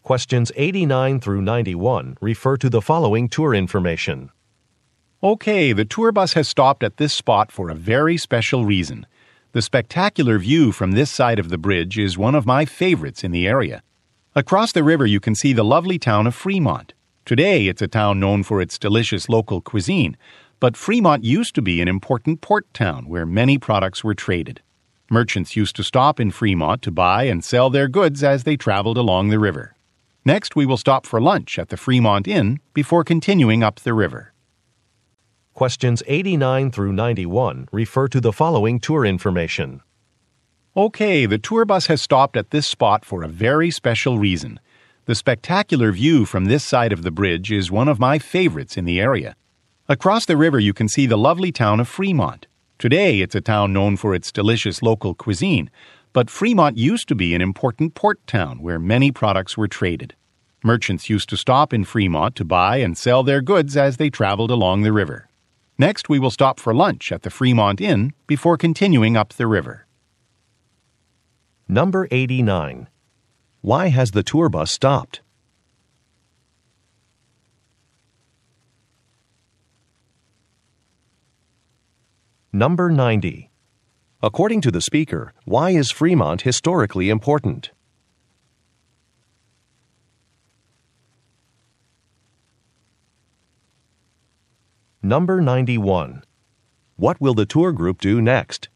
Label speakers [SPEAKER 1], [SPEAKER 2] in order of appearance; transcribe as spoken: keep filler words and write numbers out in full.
[SPEAKER 1] Questions eighty-nine through ninety-one refer to the following tour information.
[SPEAKER 2] Okay, the tour bus has stopped at this spot for a very special reason. The spectacular view from this side of the bridge is one of my favorites in the area. Across the river you can see the lovely town of Fremont. Today it's a town known for its delicious local cuisine, but Fremont used to be an important port town where many products were traded. Merchants used to stop in Fremont to buy and sell their goods as they traveled along the river. Next, we will stop for lunch at the Fremont Inn before continuing up the river.
[SPEAKER 1] Questions eighty-nine through ninety-one refer to the following tour information.
[SPEAKER 2] Okay, the tour bus has stopped at this spot for a very special reason. The spectacular view from this side of the bridge is one of my favorites in the area. Across the river you can see the lovely town of Fremont. Today it's a town known for its delicious local cuisine, but Fremont used to be an important port town where many products were traded. Merchants used to stop in Fremont to buy and sell their goods as they traveled along the river. Next, we will stop for lunch at the Fremont Inn before continuing up the river.
[SPEAKER 1] Number eighty-nine. Why has the tour bus stopped? Number ninety. According to the speaker, why is Fremont historically important? Number ninety-one. What will the tour group do next?